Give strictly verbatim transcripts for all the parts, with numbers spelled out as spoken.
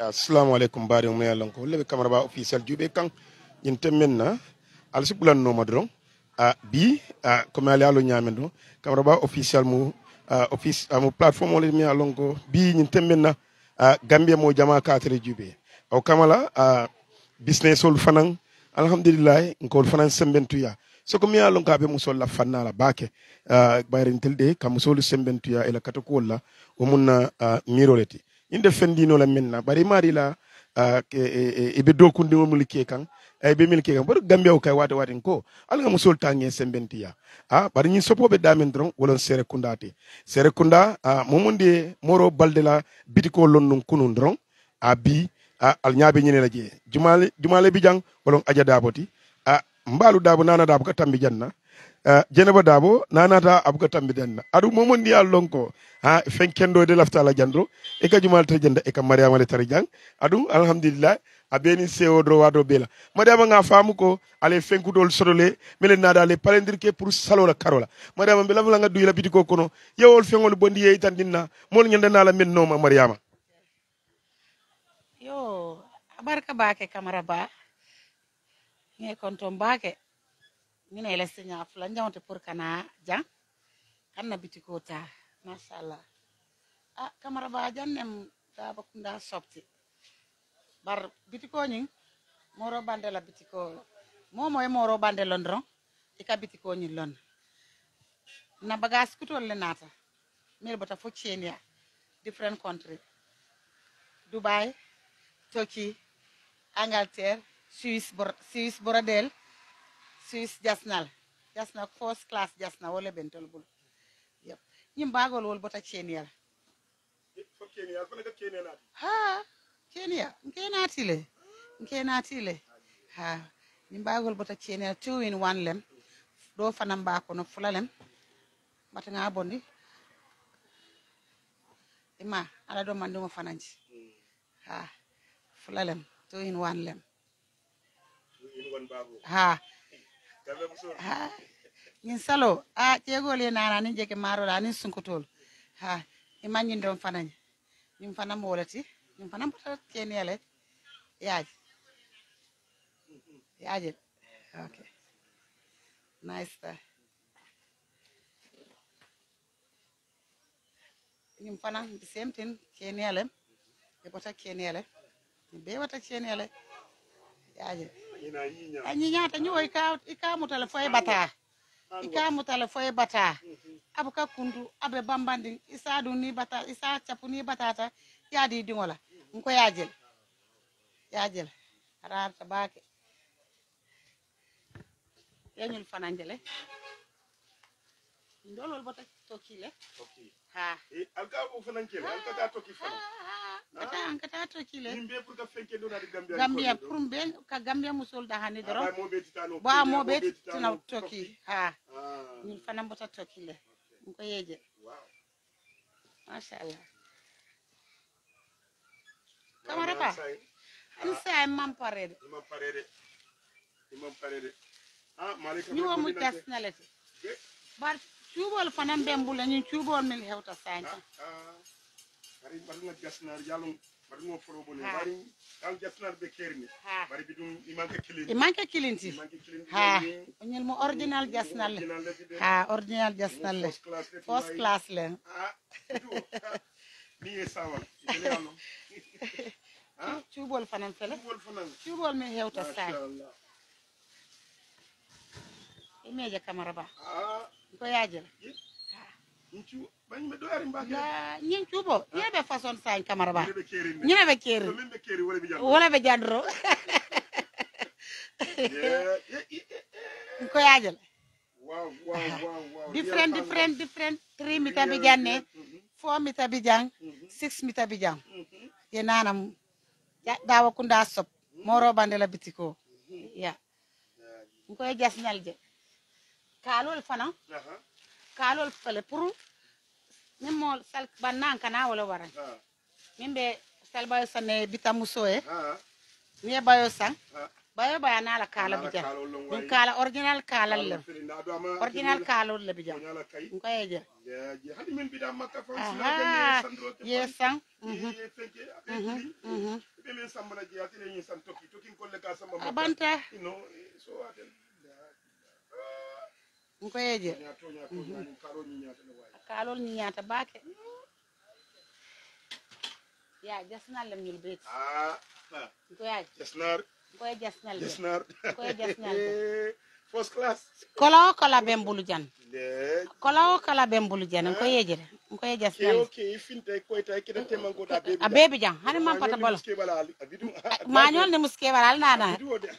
assalamu alaikum bari mo yalon ko lebe camera ba officiel jube kan yin temmenna al sibulan no madron a bi a comme ali alo nyamendo camera ba officiel mu office amu plateforme le mi yalon ko bi yin temmenna gambia mo jama katre jube o kamala a business ol fanan alhamdulillah ngol fanan sembentuya so ko mi yalon ka be musol la fanna la bake bayrin telde kam musol sembentuya ela katako la o munna miroleti inde fendino la menna bari mari la e be dokundi mo mulke kan e be milke kan bor gambia o kay wata watin ko alga musol tangi sembentiya ha bari ni sopobe damen dron wolon Sere Kunda te Sere Kunda momunde Morro Baldeh'S bitiko lonnun kunun dron a bi al nyaabe nyene la je jumale jumale bijang wolon aja daboti a mbalu dabo nana dabo ka tambi janna Uh, jeneba dabo nanata abuka tambi denna adu momondi ya lonko ha fenkendo de lafta la jandro e ka jumal ta jenda e ka mariama le tar jang adu alhamdulillah abeni seo dro wado bela mariama nga famu ko ale fenkudol sodole mele nada le palendirke pour salola karola mariama be lavla nga duyla bitiko kono yewol fengol bondi ye tan dinna mol nyanda nala men no ma mariama yo barka baake camara ba nge konton baake mina ila sinya fula njawnte pour kana jan kanna bitiko ta mashallah ah camara ba jannem Sere Kunda sopti bar bitiko nyin Morro Baldeh'S bitiko momo e Morro Baldeh'S londron e ka bitiko nyin lon na bagas kutol le nata mel bota fo Kenya different country Dubai Turkey Angleterre Suisse bor Suisse Boradel Swiss jasnal jasna first class jasna wala bentol bul yep ñim bagol wol bota Kenya fo Kenya ko naka Kenya nati ha Kenya Kenya tile Kenya tile ha ñim bagol bota Kenya two in one lem do fanam ba ko no fulalem bata nga bondi ima ala do man do fananci ha fulalem two in one lem two in one bago ha ha ñin salo a jego le nana ni jeke maro la ni sunkutol ha imani ndom fanañ ñim fanam wolati ñim fanam bota Kenya le yaaj yaaj okay nice ta ñim fanam the same thing Kenya le e bota Kenya le be wata Kenya le yaaj anyi nyata nyoy ka ikamu telefoy bata ikamu telefoy bata abuka kundu abe bambandi isa du ni bata isa chapu ni batata yadi dingola nko yajel yajel arar tabake yenyul fananjele ndolol bata tokile ha e alka bu fananjele alka da toki fana kata kata tokile nimbe pour ka fenke do na gambia gambia pour ben ka gambia musul da hani doro ba mo betitano ba mo betitano toki ha ni fanam bota tokile nko yeje wow mashallah camara ba ansa mam parede imam parede imam parede ah malika ni wo mu tasnalati bar ciubol fanam bembula ni ciubol mil hewta sanka ah bari barna gasnar yalum bari mo foro boni bari al gasnar be kerni bari bidum imanka kilin imanka kilinti ha onyel mo original gasnal ha original gasnal le first class le ah ni e sawa ile yalum ah ciubol fanam fele ciubol fanam ciubol mi hewta sanka imeje camara ba ah ko yaje nchu bañ me do ari mbake la ñin ciubo ñebe façon sañ camara ba be keri ni ñebe keri so membe keri wala bi jam wala be jandro ko yaje wow wow wow wow different different different three mita bi janne four mita bi jang six mita bi jang ye nanam Sere Kunda sop Morro Baldeh'S bitiko ya ko jasnalje kalol fana kalol fele pour nimmo sal banan kana wala wara mimbe sal bayo sanne bitamuso e ni bayo sang bayo baya nala kala bija dum kala original kala le original kala le bija ko yeje hadi min bida makka fa sila aha sandro ke yesan mhm fenke akili mhm be men sambala ji atine ni san toki toki ko le ka samba makka abanta no so atel ko yeje nyato nyato ni kalo ni nyata le way kalo ni nyata bake ya jasnal lam ñul bet ah ko yaaj jasnar ko jasnal jasnar ko jasnal first class kola kola bembulu jan kola kola bembulu jan ko yeje ko jasnal okay finte ko tay kida teman ko da bebi a bebi jan hani man pata bolo ma ñol ne muske balal nana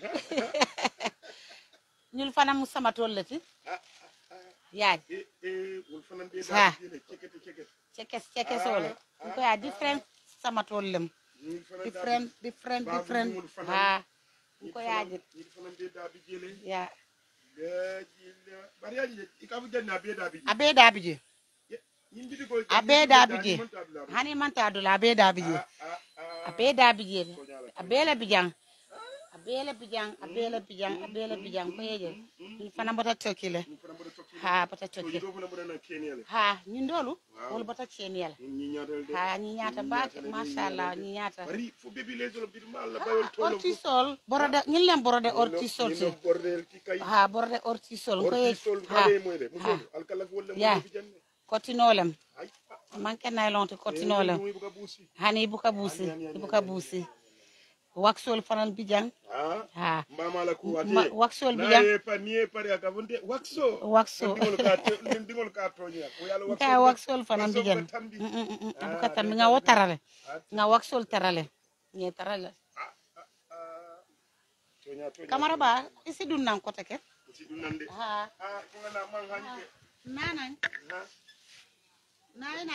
ñul fana mu sama tollati yaaj eh eh wol fana be Ha. da jele cekete cekete cekes cekes ole ko ya different sama tollem different different different ha ko yaji ni fana be da bi jele ya la jila bari yaji ikabu janna be da bi abe dabije yimbi ko abe dabije hani man ta dula abe dabije abe dabije abe la bijang abe la bijang abe la bijang abe la bijang ko yeje ni fana bota tokile ha bota tokile ha ni ndolu wol bota cheniyal ha ni nyata bak mashallah ni nyata bari fu bebi lezo bir mal la bayol tolo ortisol borode ñin lem borode ortisol te bordel ki kay ha borode ortisol ko yeje ortisol ha bale moy de mo sol alkala wala mo Ya. bi janne kotinolem ay manke naylonte kotinolem moy buka busi hani buka busi buka busi waxol fanal bijang ah ha mama la ko ati Ma- waxol bijang na e pa ni e pare aka bunde waxo waxo dingol ka dingol ka tonya ko yalla waxo ka waxol fanal bijang buka tambi nga wotarale nga waxol tarale ñe tarale tonya tonya kamara ba isi dunnan ko teke ci dunande ha ah ko ngana man hanke nanan ha nana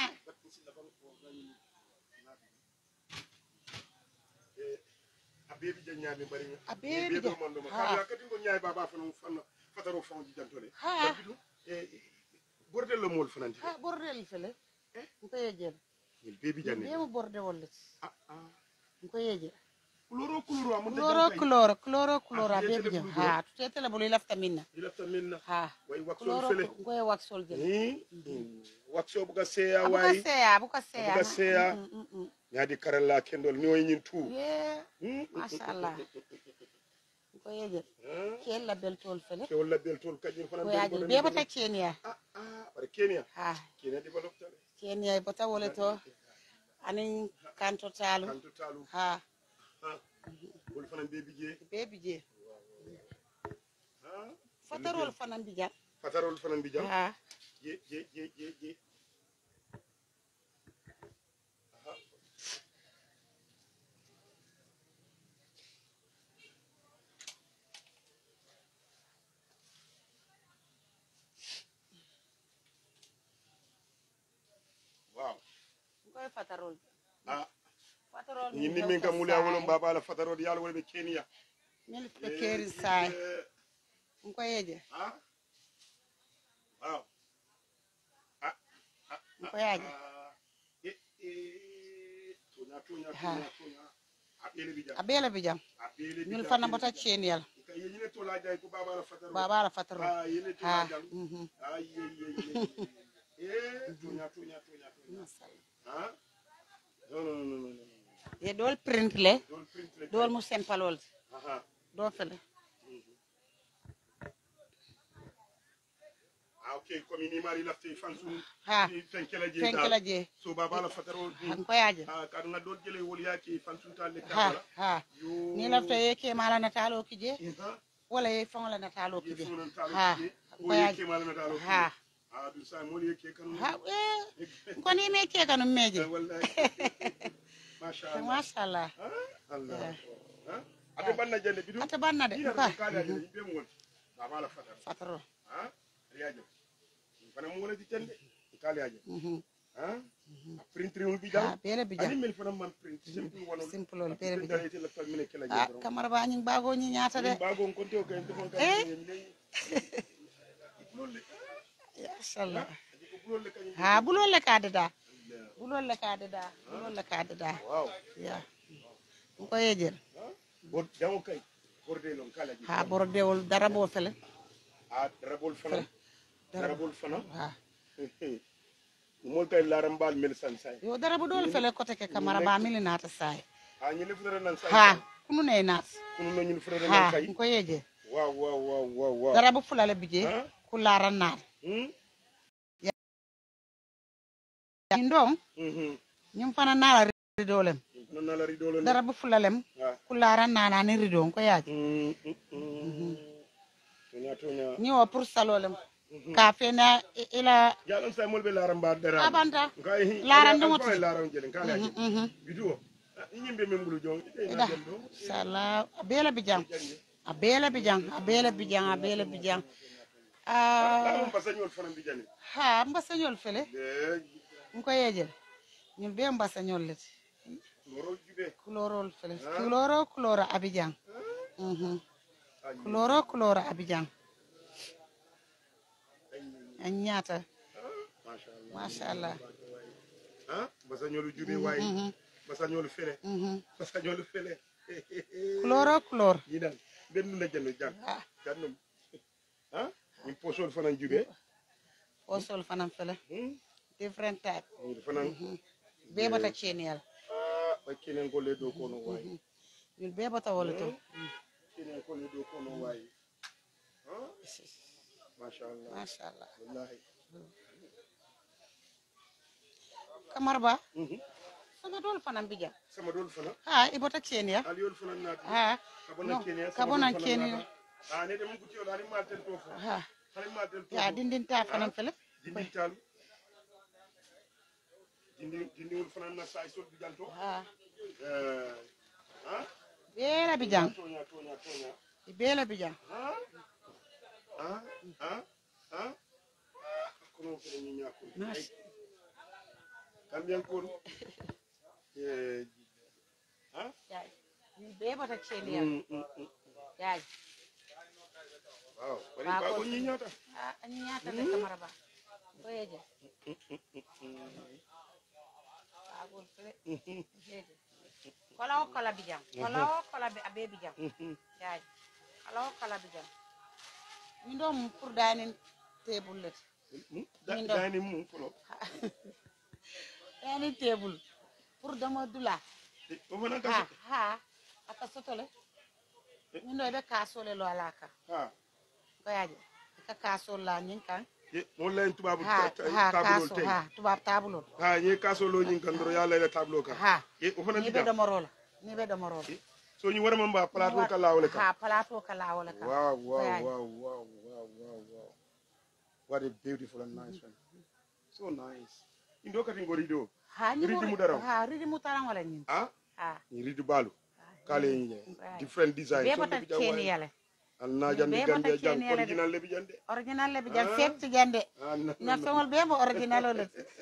abebi janyami bari Abebi ja- mo mo ha. ka kati ngo nyaay baba fanu fanu fataro fon ji jantole Ha. bidu e bordel lo mol fananti ha bordel fele ko yeje il bebi janne demo borde wolle ah ah ko yeje kuloro kuloro amon chloro chloro chloro chloro Ah, abebi tutete ja le ha tutete la bulu lafta minna ilafta minna ha way waxol chloro fele ngoy waxol je ni waxo buga seya abuka way seya abuka seya abuka seya. Mm, mm, mm. nyaadi karalla kendol ni way nyin tu ye Hmm? mashallah ko yeje kel la bel tol fele ke wala bel tol kajin fanan ko yaje be bata kenya ah ah bare kenya ha kenya develop tale kenya bata wole to anin kanto talu kanto talu ha ah wol fanan bebi je bebi je ah fatarol fanan bi ja fatarol fanan bi jam ha je je je je je aha wow ngoy fatarol ah fatarol ni ni min kam muli awolon baba la fatarol yalla wala be kenya mil pe keri say ko yeje ah wow ah ko yaje eh eh tonya tonya Ha. tonya tonya abele bi jam abela bi jam abele bi mil jam. fana bata cheniyal ka yene to la jay ko baba la fatarol baba la fatarol ah yene to ha la jam mhm ah ye ye ye eh tonya tonya tonya tonya ah no no no no no ye dol print le don't print le dol mu sempalol aha do fele ah okay comme ni mari lafte fansu ha fenkela je fenkela je so baba la fatarol han ko yaje ah ka nga dol jele wol yaki fansu talle ha kabala ha yo ni lafta yeke mala na talo kije ha wala ye fon la na talo ye kije fonon talo ha ki ko o yaje yake mala na talo ha ah du sa mol yake kan ha eh ko ni me ke kanu meje wallahi masha Allah mashallah ah Allah ha ade banna jande bidu ata banna de ina ko ko kala jande yimbe mo won baba la fatar fataro ha riyaje fana mo wala di jande kala yaje mhm ha print ri bi ha jam bele bi ani jam mel fana man print simple wono simple ol bele bi jam jam la famille kala ah jabro kamara ba ñing bago ñi ñaata de bago on konte o kay defon kay Eh? lolle mashallah ko lolle kay ha bulol le ka dada bulol le ka dada bulol le ka dada wow ya ko yeje bo jamo kay bordelon kala ji ha bordewol darabo fele a darabol fana darabol fana ha molta laram bal mel san say yo darabo dol fele kote ke camara ba milinata say a ñi le fere nan say ha kunu ne nat kunu no ñu fere nan ha kay ko yeje waaw waaw waaw waaw waaw darabo fulale bije ku lara nar hmm ndom mhm ñum fana nala ridolem non nala ridolem darabo fulalem ku lara nana ni ridon ko yaji mhm tonya tonya ni o pour salolem ka fena ila jalon say molbe laram ba dara abanta ngay laran do moti laram jelen kala ji bidu ñimbe membulu jong ida sala bela bijang abela bijang abela bijang abela bijang ah mbasañol fana bijani ha mbasañol fele ko yejel ñun be mbasañol let loro jube kulorol fele kuloro kuloro abijang mhm kuloro kuloro abijang anyata mashallah mashallah ah mbasañol jube way mbasañol fele mbasañol fele kuloro kuloro yidan benn la jël jang jannum ah ni posol fana jube posol fana fele different type fana be bata chenel ba kenen ko le do ko no way ñun be bata wala to kenen ko le do ko no way ah mashallah mashallah wallahi kamarba sama dol fana bija sama dol fana ha ibota chenel ali yol fana na ha kabona kenya kabona kenya ah ne dem ko ci wala ni maltel to ha xale maltel to ya dindin ta fana fele dindin tal dindi dindi wol fana na say sol bi janto ha euh ah bela bijang tonya tonya tonya bela bijang ah ah ah ah kono ko ni ñako mas kambian ko eh ah ya ni be bata chenel ya waaw bari ba ko ñi ñata ah ñi ñata de kamaraba ko yeje agol fele jeje kola kola bijang kola kola be abe bijang yaay kola kola bijang ni ndom pour dining table let da dining mu kono dining table pour dama dula o fana ka ha ha aka sotole ni ndo be kasole lo alaka ha ko yaje ka kasol la nyin kan mo len tubabu ha tableau kaso ha tubab tableau ha ñi kaso lo ñin kan do yalla le tableau ka ha e o fana ni be do morola ni be do morola so ñu wara mamba plateau ka lawole ka ha plateau ka lawole ka wow wow wow wow wow wow wow what a beautiful and nice one so nice indo kati ngori do ha ni ridi mu dara ha ridi mu taran wala ni ha ha ni ridi balu kale ñi different design be so bata ceni yale al na jandi gande jang original le bi jande original le bi jang fek jande na fengol be mo original le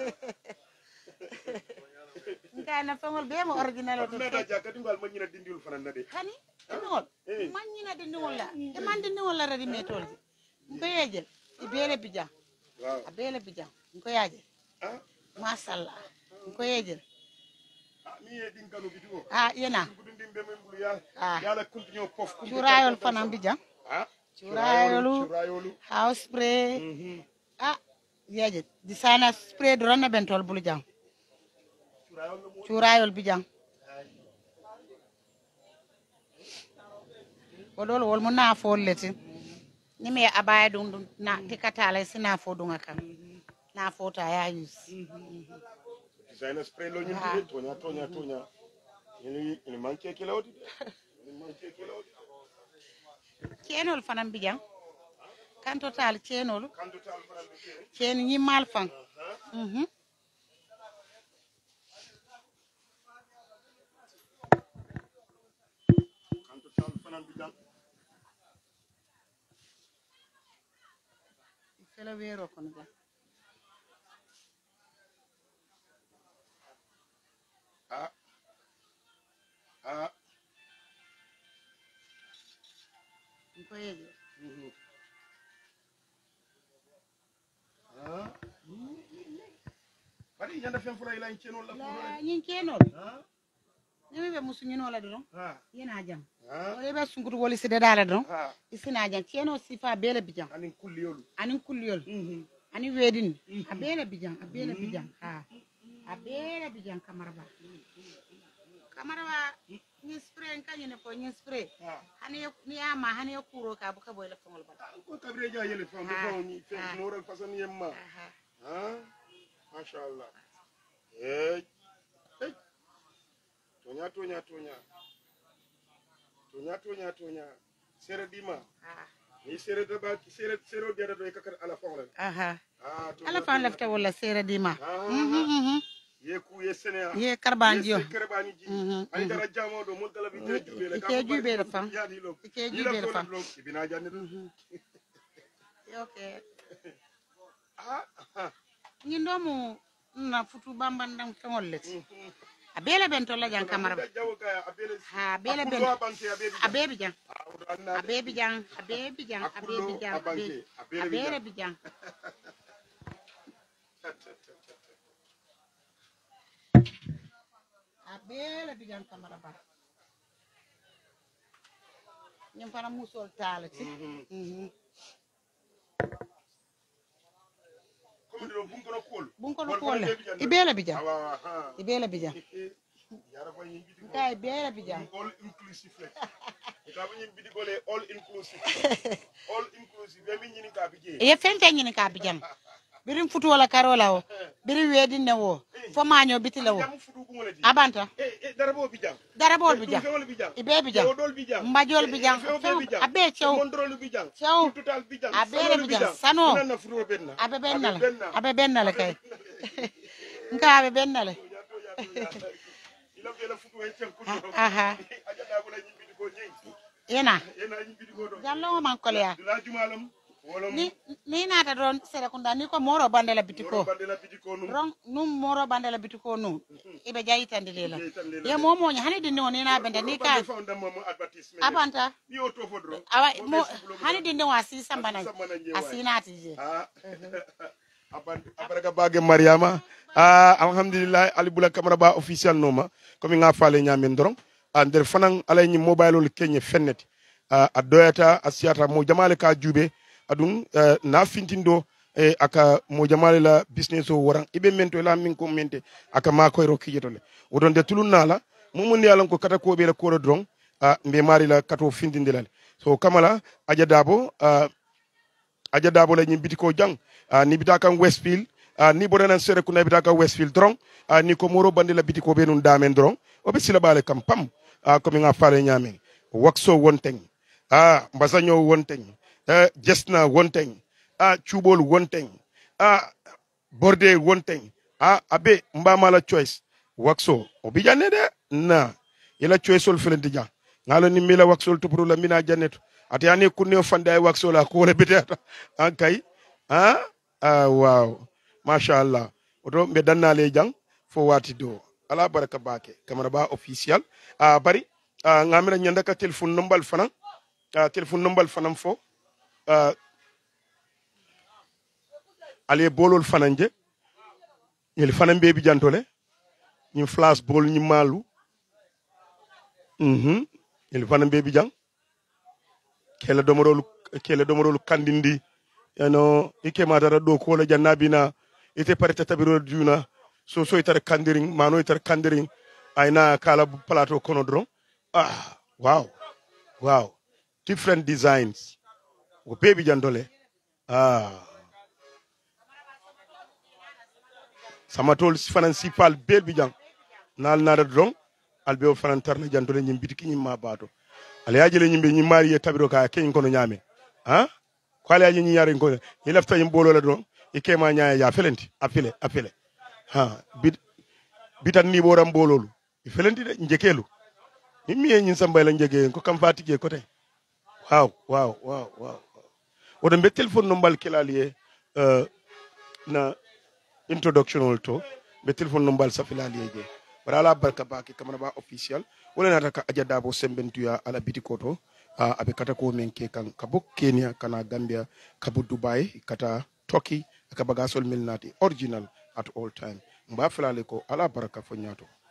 ngai na fengol be mo original le meda jakati ngal ma ñina dindiul fana na de hani dinol man ñina dindiwol la e man dindiwol la radi metol ko yejel e bele bi jang waaw a bele bi jang ko yaje ah mashallah ko yejel mi e din kanu bidiwo ah yena gudin be men bulu yalla ah yalla continue pof curayol fanam bi jang ah curayolu curayolu house spray mhm ah yeje di sana spray do ronna bentol bulu jang curayolu mo curayol bi jang wodol wol mo na fo leti ni me abaya dum na tikatala sina fo dunga kan na fo ta ya use designer spray lo ñu di tonya tonya tonya ni ni manke kilawdi ni manke kilawdi cenol fanam bi jang kan total cenol kan total faram bi cen ñi mal fan mhm kan total faram bi jang fela wero kon ga ah ah ko yeje mhm ah bari ñanda fen fula ila cenol la la ñin cenol ah ni be musunyi no la don ha yena jam ha o be sunkutu woli side dala don ha isina jam tieno sifa bele bijam anin kulliyol anin kulliyol mhm ani wedin a bele bijam a bele bijam ha a bele bijam kamaraba kamaraba ni spray kanyi ne ko ni spray hani ni ama hani kuro ka buka boy la fongol ba ko kabre ja yele fam do fam ni fe noral façon yemma ha masha Allah eh tonya tonya tonya tonya tonya tonya sere dima ni sere de ba sere sere de do kakar ala fongol aha ah ala fan lafta wala sere dima mhm ye ku ye sene ye karbanjo ye karbani ji ay dara jamo do mun tala bi te jube le ke jube la fam ya di lo ke jube la fam ibina janne okay ah ni ndomu na futu bambandang fengol leti abele bento la jang kamara ha abele ben abebi jang abebi jang abebi jang abebi jang abebi jang abele bi jang kamara ba ñam fana musol talati mhm bunkono kol ibele bi jang ibele bi jang kay bele bi jang all inclusive ita ba ñin bidi gole all inclusive all inclusive be mi ñini ka bi je e fente ñini ka bi jang birim futu wala karola o birim wedi ne wo fo maño biti la wo abanta eh darabo bi jang darabol bi jang ibe bi jang mbajol bi jang abe cew mondrol bi jang cew total bi jang abe bi jang sano na futu benna abe benna la abe benna la kay nka abe benna la aha yena jallo man kolya ni ni nata don Sere Kunda ni ko Morro Baldeh'S bitiko ron num Morro Baldeh'S bitiko nu ibe jayitande lela ya momo nya hani dinno ni na benda ni ka abanta ni oto fodro awa hani dinno wasi sambana asinati je abaraga bage Mariama ah alhamdulillah ali bula camera ba official noma comme nga fale nyamen doron ander fanan alay ni mobile ol kenye fennet a doyata asiata mo jamale ka jube adun na fintindo e aka mo jamale la business o waran ibe mento la min ko mente aka ma koy ro kijitole wodon de tulun nala mumun yalan ko kata ko be la ko dron a mbe mari la kato fintindilal so kamala aja dabo aja dabo la nyimbiti ko jang ni bitaka Westfield ni borenan Sere Kunda bitaka Westfield dron ni ko Morro Baldeh'S la bitiko be nun damen dron o be sila bale kam pam ko mi nga fale nyamen wakso wonteng ah mbasanyo wonteng Uh, Jesna one thing, ah, Chubol one thing, ah, Borde one thing, ah, Abe Mbamala choice, Waxo, Obijane de, na, ila choice ol felentija, ngalo ni mila Waxo to pro la mina janet, atiani kunio fanda Waxo la kole bete, ankay, ah, ah, wow, mashallah, odo medana le jang, fo wati do, ala baraka bake, kamaraba official, ah, bari, ah, ngamira nyandaka telephone number fanan, ah, telephone number fanan fo, Uh, ale bolol fananje ñel fanan bebi jantole ñu flash bol ñu malu mhm ñel fanan bebi jang kele domorolu kele domorolu kandindi yano ike madara do ko la jannabina ite parete tabiro duna so so itar kandiring mano itar kandiring ayna kala plateau kono dron ah wow wow different designs o bebi jantole ah samatol fanan sipal bel bi jang nal nada dron albe o fanan tarna jantole nyim bitiki nyim ma bato ala yajele nyimbe nyim mari e tabiro ka ken kono nyame ha ko ala yaji nyare ko ni lafta nyim bolo la dron e kema nyaaya ya felenti apele apele ha bit bitan ni boram bololu e felenti de njekelu mimmi nyin sambay la njege ko kam fatike ko tay wow wow wow wow odo be telephone no mbal kelaliye euh na introduction to be telephone numbal safilali je bara la barka baki kamana ba official wala na taka aja dabo sembentuya ala bitikoto uh, abe kata ko men ke kan kabo Kenya kana Gambia kabo Dubai kata Turkey aka bagasol milnati original at all time mba filale ko ala baraka fo nyato